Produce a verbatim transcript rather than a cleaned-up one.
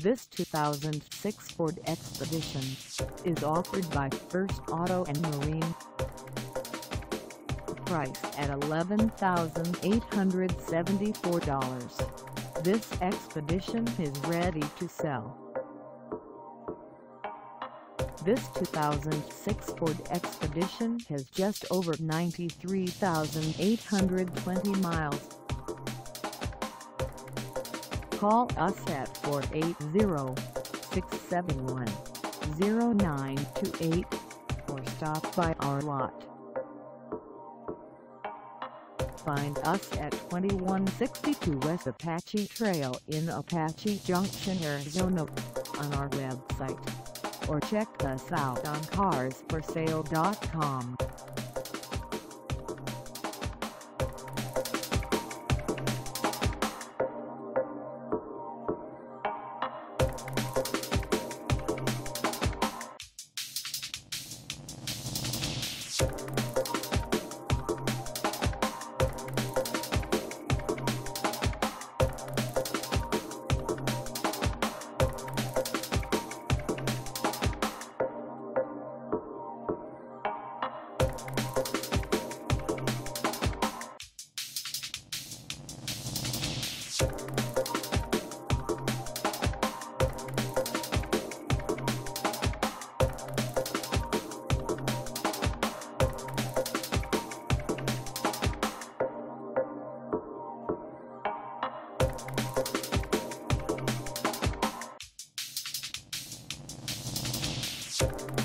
This two thousand six Ford Expedition is offered by First Auto and Marine. Priced at eleven thousand eight hundred seventy-four dollars, this Expedition is ready to sell. This two thousand six Ford Expedition has just over ninety-three thousand eight hundred twenty miles. Call us at four eight zero, six seven one, zero nine two eight or stop by our lot. Find us at twenty-one sixty-two West Apache Trail in Apache Junction, Arizona on our website, or check us out on cars for sale dot com. You